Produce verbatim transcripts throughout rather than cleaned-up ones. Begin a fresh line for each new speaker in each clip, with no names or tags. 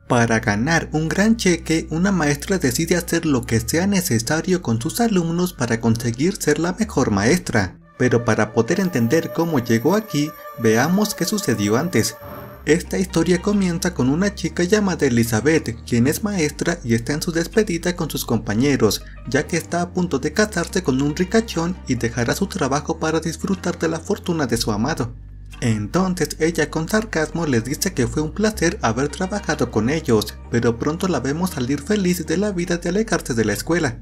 Para ganar un gran cheque, una maestra decide hacer lo que sea necesario con sus alumnos para conseguir ser la mejor maestra. Pero para poder entender cómo llegó aquí, veamos qué sucedió antes. Esta historia comienza con una chica llamada Elizabeth, quien es maestra y está en su despedida con sus compañeros, ya que está a punto de casarse con un ricachón y dejará su trabajo para disfrutar de la fortuna de su amado. Entonces ella con sarcasmo les dice que fue un placer haber trabajado con ellos, pero pronto la vemos salir feliz de la vida de alejarse de la escuela.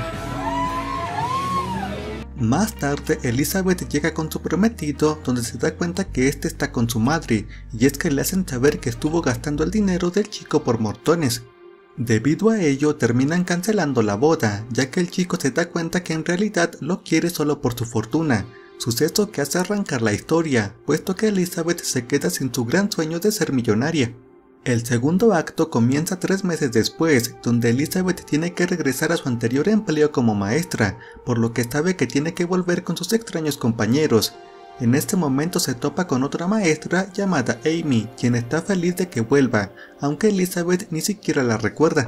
Más tarde, Elizabeth llega con su prometido, donde se da cuenta que este está con su madre, y es que le hacen saber que estuvo gastando el dinero del chico por mortones. Debido a ello, terminan cancelando la boda, ya que el chico se da cuenta que en realidad lo quiere solo por su fortuna, suceso que hace arrancar la historia, puesto que Elizabeth se queda sin su gran sueño de ser millonaria. El segundo acto comienza tres meses después, donde Elizabeth tiene que regresar a su anterior empleo como maestra, por lo que sabe que tiene que volver con sus extraños compañeros. En este momento se topa con otra maestra llamada Amy, quien está feliz de que vuelva, aunque Elizabeth ni siquiera la recuerda.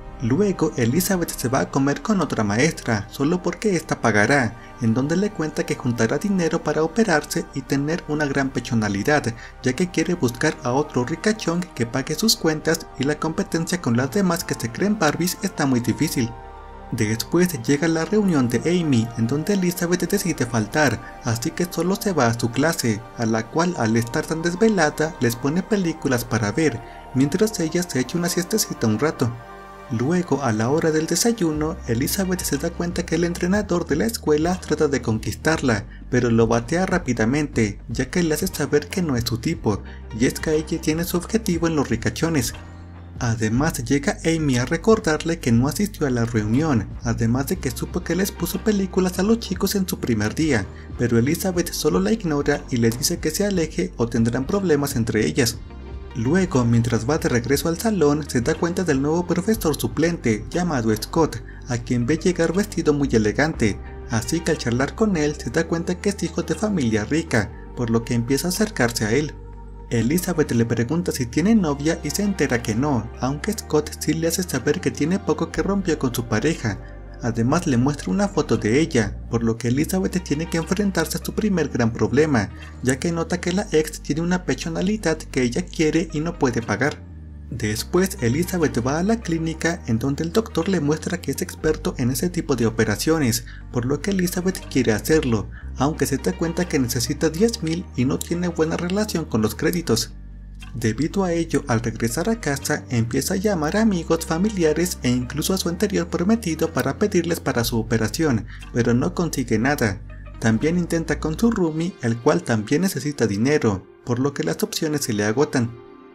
Luego Elizabeth se va a comer con otra maestra, solo porque ésta pagará, en donde le cuenta que juntará dinero para operarse y tener una gran pechonalidad, ya que quiere buscar a otro ricachón que pague sus cuentas y la competencia con las demás que se creen Barbies está muy difícil. Después llega la reunión de Amy, en donde Elizabeth decide faltar, así que solo se va a su clase, a la cual al estar tan desvelada les pone películas para ver, mientras ella se echa una siestecita un rato. Luego, a la hora del desayuno, Elizabeth se da cuenta que el entrenador de la escuela trata de conquistarla, pero lo batea rápidamente, ya que le hace saber que no es su tipo, y es que ella tiene su objetivo en los ricachones. Además llega Amy a recordarle que no asistió a la reunión, además de que supo que les puso películas a los chicos en su primer día, pero Elizabeth solo la ignora y le dice que se aleje o tendrán problemas entre ellas. Luego, mientras va de regreso al salón, se da cuenta del nuevo profesor suplente, llamado Scott, a quien ve llegar vestido muy elegante, así que al charlar con él se da cuenta que es hijo de familia rica, por lo que empieza a acercarse a él. Elizabeth le pregunta si tiene novia y se entera que no, aunque Scott sí le hace saber que tiene poco que rompió con su pareja. Además le muestra una foto de ella, por lo que Elizabeth tiene que enfrentarse a su primer gran problema, ya que nota que la ex tiene una pechonalidad que ella quiere y no puede pagar. Después Elizabeth va a la clínica, en donde el doctor le muestra que es experto en ese tipo de operaciones, por lo que Elizabeth quiere hacerlo, aunque se da cuenta que necesita diez mil y no tiene buena relación con los créditos. Debido a ello, al regresar a casa, empieza a llamar a amigos, familiares e incluso a su anterior prometido para pedirles para su operación, pero no consigue nada. También intenta con su roomie, el cual también necesita dinero, por lo que las opciones se le agotan.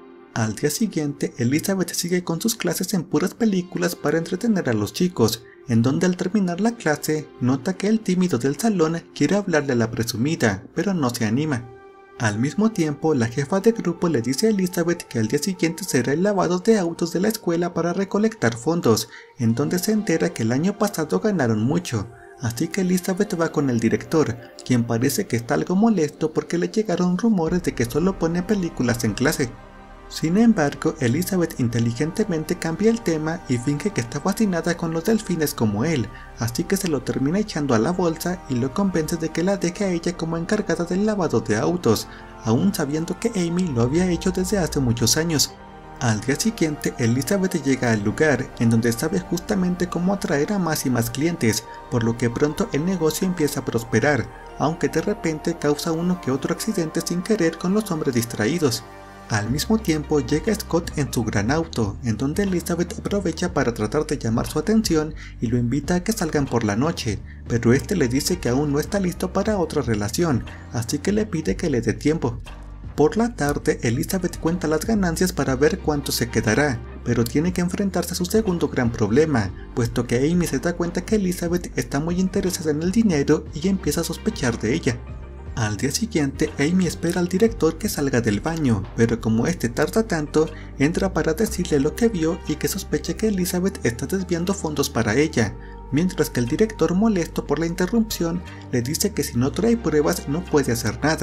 Al día siguiente, Elizabeth sigue con sus clases en puras películas para entretener a los chicos, en donde al terminar la clase, nota que el tímido del salón quiere hablarle a la presumida, pero no se anima. Al mismo tiempo, la jefa de grupo le dice a Elizabeth que al día siguiente será el lavado de autos de la escuela para recolectar fondos, en donde se entera que el año pasado ganaron mucho, así que Elizabeth va con el director, quien parece que está algo molesto porque le llegaron rumores de que solo pone películas en clase. Sin embargo, Elizabeth inteligentemente cambia el tema y finge que está fascinada con los delfines como él, así que se lo termina echando a la bolsa y lo convence de que la deje a ella como encargada del lavado de autos, aún sabiendo que Amy lo había hecho desde hace muchos años. Al día siguiente, Elizabeth llega al lugar, en donde sabe justamente cómo atraer a más y más clientes, por lo que pronto el negocio empieza a prosperar, aunque de repente causa uno que otro accidente sin querer con los hombres distraídos. Al mismo tiempo llega Scott en su gran auto, en donde Elizabeth aprovecha para tratar de llamar su atención y lo invita a que salgan por la noche, pero este le dice que aún no está listo para otra relación, así que le pide que le dé tiempo. Por la tarde, Elizabeth cuenta las ganancias para ver cuánto se quedará, pero tiene que enfrentarse a su segundo gran problema, puesto que Amy se da cuenta que Elizabeth está muy interesada en el dinero y empieza a sospechar de ella. Al día siguiente, Amy espera al director que salga del baño, pero como este tarda tanto, entra para decirle lo que vio y que sospecha que Elizabeth está desviando fondos para ella, mientras que el director, molesto por la interrupción, le dice que si no trae pruebas no puede hacer nada,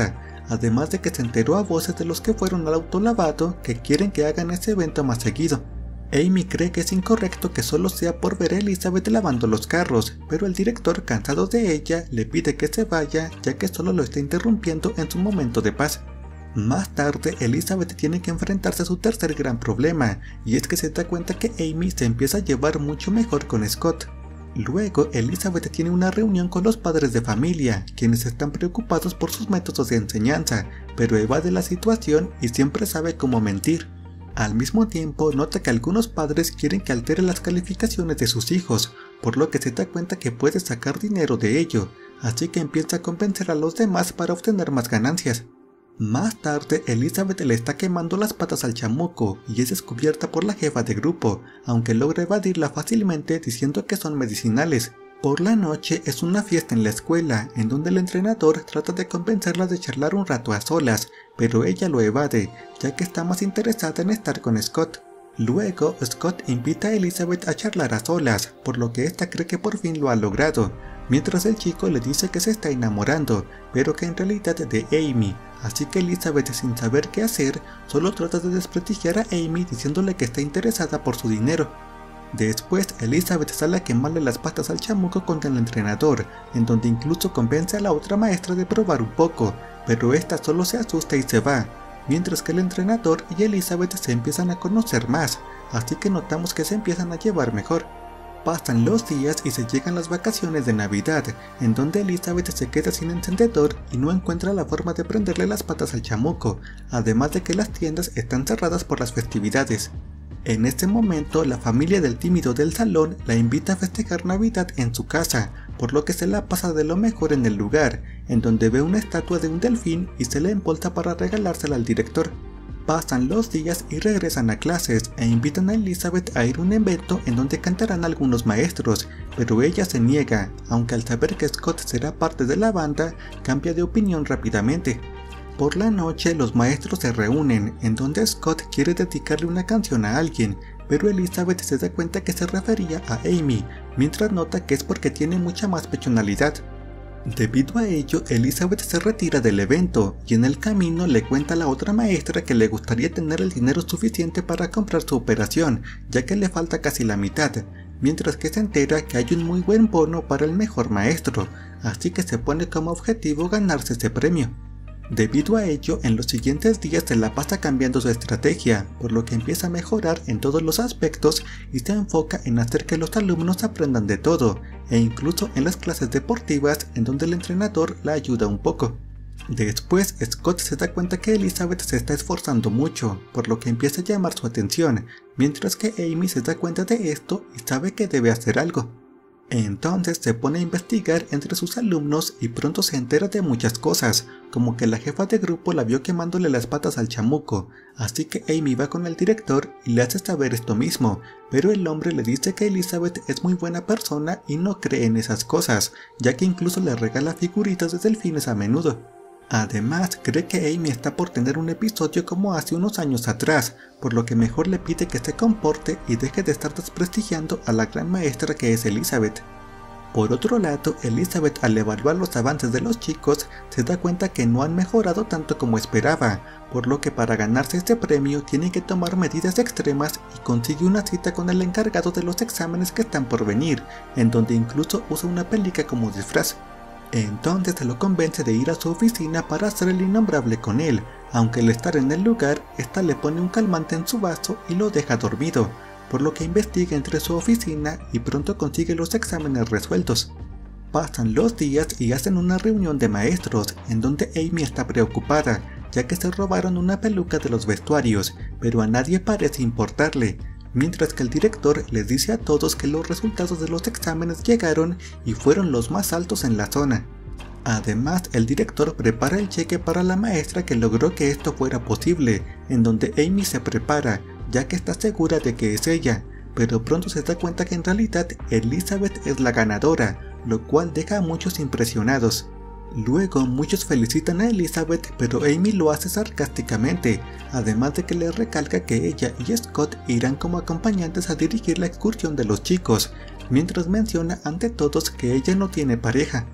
además de que se enteró a voces de los que fueron al autolavado que quieren que hagan ese evento más seguido. Amy cree que es incorrecto que solo sea por ver a Elizabeth lavando los carros, pero el director, cansado de ella, le pide que se vaya ya que solo lo está interrumpiendo en su momento de paz. Más tarde, Elizabeth tiene que enfrentarse a su tercer gran problema, y es que se da cuenta que Amy se empieza a llevar mucho mejor con Scott. Luego, Elizabeth tiene una reunión con los padres de familia, quienes están preocupados por sus métodos de enseñanza, pero evade la situación y siempre sabe cómo mentir. Al mismo tiempo, nota que algunos padres quieren que altere las calificaciones de sus hijos, por lo que se da cuenta que puede sacar dinero de ello, así que empieza a convencer a los demás para obtener más ganancias. Más tarde, Elizabeth le está quemando las patas al chamuco y es descubierta por la jefa de grupo, aunque logra evadirla fácilmente diciendo que son medicinales. Por la noche es una fiesta en la escuela, en donde el entrenador trata de convencerla de charlar un rato a solas, pero ella lo evade, ya que está más interesada en estar con Scott. Luego, Scott invita a Elizabeth a charlar a solas, por lo que esta cree que por fin lo ha logrado, mientras el chico le dice que se está enamorando, pero que en realidad es de Amy, así que Elizabeth, sin saber qué hacer, solo trata de desprestigiar a Amy diciéndole que está interesada por su dinero. Después, Elizabeth sale a quemarle las patas al chamuco contra el entrenador, en donde incluso convence a la otra maestra de probar un poco, pero esta solo se asusta y se va, mientras que el entrenador y Elizabeth se empiezan a conocer más, así que notamos que se empiezan a llevar mejor. Pasan los días y se llegan las vacaciones de Navidad, en donde Elizabeth se queda sin encendedor y no encuentra la forma de prenderle las patas al chamuco, además de que las tiendas están cerradas por las festividades. En este momento, la familia del tímido del salón la invita a festejar Navidad en su casa, por lo que se la pasa de lo mejor en el lugar, en donde ve una estatua de un delfín y se la embolsa para regalársela al director. Pasan los días y regresan a clases e invitan a Elizabeth a ir a un evento en donde cantarán algunos maestros, pero ella se niega, aunque al saber que Scott será parte de la banda, cambia de opinión rápidamente. Por la noche los maestros se reúnen, en donde Scott quiere dedicarle una canción a alguien, pero Elizabeth se da cuenta que se refería a Amy, mientras nota que es porque tiene mucha más personalidad. Debido a ello, Elizabeth se retira del evento y en el camino le cuenta a la otra maestra que le gustaría tener el dinero suficiente para comprar su operación, ya que le falta casi la mitad, mientras que se entera que hay un muy buen bono para el mejor maestro, así que se pone como objetivo ganarse ese premio. Debido a ello, en los siguientes días se la pasa cambiando su estrategia, por lo que empieza a mejorar en todos los aspectos y se enfoca en hacer que los alumnos aprendan de todo, e incluso en las clases deportivas en donde el entrenador la ayuda un poco. Después, Scott se da cuenta que Elizabeth se está esforzando mucho, por lo que empieza a llamar su atención, mientras que Amy se da cuenta de esto y sabe que debe hacer algo. Entonces se pone a investigar entre sus alumnos y pronto se entera de muchas cosas, como que la jefa de grupo la vio quemándole las patas al chamuco, así que Amy va con el director y le hace saber esto mismo, pero el hombre le dice que Elizabeth es muy buena persona y no cree en esas cosas, ya que incluso le regala figuritas de delfines a menudo. Además, cree que Amy está por tener un episodio como hace unos años atrás, por lo que mejor le pide que se comporte y deje de estar desprestigiando a la gran maestra que es Elizabeth. Por otro lado, Elizabeth, al evaluar los avances de los chicos, se da cuenta que no han mejorado tanto como esperaba, por lo que para ganarse este premio tiene que tomar medidas extremas y consigue una cita con el encargado de los exámenes que están por venir, en donde incluso usa una pélica como disfraz. Entonces se lo convence de ir a su oficina para hacer el innombrable con él, aunque al estar en el lugar, esta le pone un calmante en su vaso y lo deja dormido, por lo que investiga entre su oficina y pronto consigue los exámenes resueltos. Pasan los días y hacen una reunión de maestros, en donde Amy está preocupada, ya que se robaron una peluca de los vestuarios, pero a nadie parece importarle, mientras que el director les dice a todos que los resultados de los exámenes llegaron y fueron los más altos en la zona. Además, el director prepara el cheque para la maestra que logró que esto fuera posible, en donde Amy se prepara, ya que está segura de que es ella, pero pronto se da cuenta que en realidad Elizabeth es la ganadora, lo cual deja a muchos impresionados. Luego muchos felicitan a Elizabeth, pero Amy lo hace sarcásticamente, además de que le recalca que ella y Scott irán como acompañantes a dirigir la excursión de los chicos, mientras menciona ante todos que ella no tiene pareja.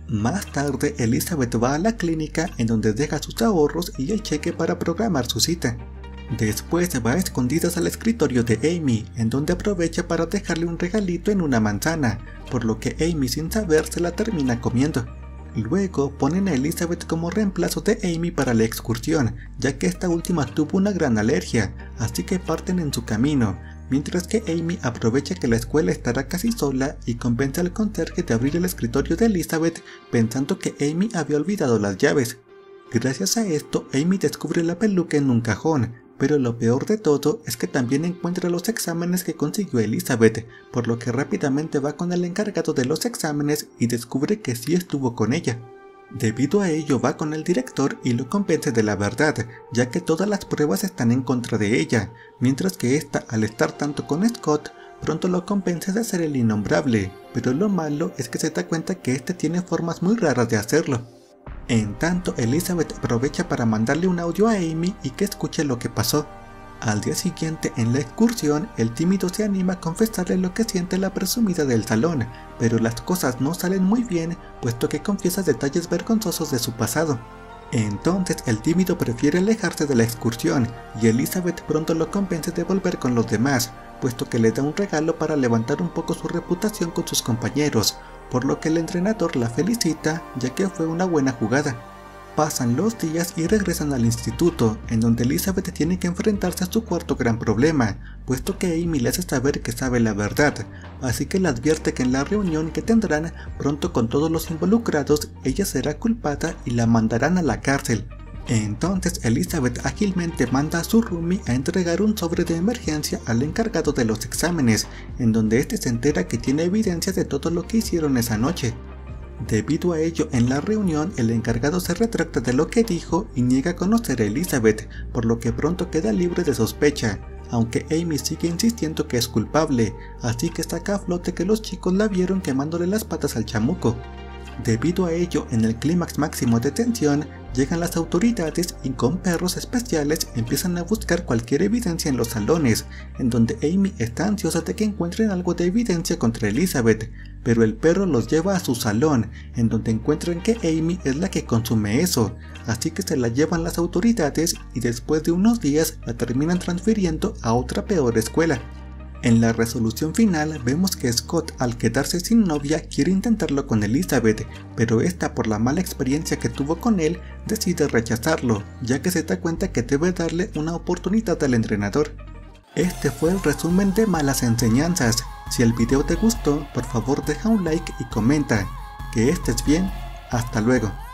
Más tarde, Elizabeth va a la clínica en donde deja sus ahorros y el cheque para programar su cita. Después va a escondidas al escritorio de Amy, en donde aprovecha para dejarle un regalito en una manzana, por lo que Amy sin saber se la termina comiendo. Luego ponen a Elizabeth como reemplazo de Amy para la excursión, ya que esta última tuvo una gran alergia, así que parten en su camino, mientras que Amy aprovecha que la escuela estará casi sola y convence al conserje de abrir el escritorio de Elizabeth pensando que Amy había olvidado las llaves. Gracias a esto, Amy descubre la peluca en un cajón, pero lo peor de todo es que también encuentra los exámenes que consiguió Elizabeth, por lo que rápidamente va con el encargado de los exámenes y descubre que sí estuvo con ella. Debido a ello va con el director y lo convence de la verdad, ya que todas las pruebas están en contra de ella, mientras que esta, al estar tanto con Scott, pronto lo convence de hacer el innombrable, pero lo malo es que se da cuenta que este tiene formas muy raras de hacerlo. En tanto, Elizabeth aprovecha para mandarle un audio a Amy y que escuche lo que pasó. Al día siguiente, en la excursión, el tímido se anima a confesarle lo que siente la presumida del salón, pero las cosas no salen muy bien, puesto que confiesa detalles vergonzosos de su pasado. Entonces, el tímido prefiere alejarse de la excursión, y Elizabeth pronto lo convence de volver con los demás, puesto que le da un regalo para levantar un poco su reputación con sus compañeros, por lo que el entrenador la felicita, ya que fue una buena jugada. Pasan los días y regresan al instituto, en donde Elizabeth tiene que enfrentarse a su cuarto gran problema, puesto que Amy le hace saber que sabe la verdad, así que le advierte que en la reunión que tendrán pronto con todos los involucrados, ella será culpada y la mandarán a la cárcel. Entonces Elizabeth ágilmente manda a su roomie a entregar un sobre de emergencia al encargado de los exámenes, en donde este se entera que tiene evidencia de todo lo que hicieron esa noche. Debido a ello, en la reunión el encargado se retracta de lo que dijo y niega conocer a Elizabeth, por lo que pronto queda libre de sospecha, aunque Amy sigue insistiendo que es culpable, así que saca a flote que los chicos la vieron quemándole las patas al chamuco. Debido a ello, en el clímax máximo de tensión, llegan las autoridades y con perros especiales empiezan a buscar cualquier evidencia en los salones, en donde Amy está ansiosa de que encuentren algo de evidencia contra Elizabeth, pero el perro los lleva a su salón, en donde encuentran que Amy es la que consume eso, así que se la llevan las autoridades y después de unos días la terminan transfiriendo a otra peor escuela. En la resolución final vemos que Scott, al quedarse sin novia, quiere intentarlo con Elizabeth, pero esta, por la mala experiencia que tuvo con él, decide rechazarlo, ya que se da cuenta que debe darle una oportunidad al entrenador. Este fue el resumen de Malas Enseñanzas. Si el video te gustó, por favor deja un like y comenta. Que estés bien, hasta luego.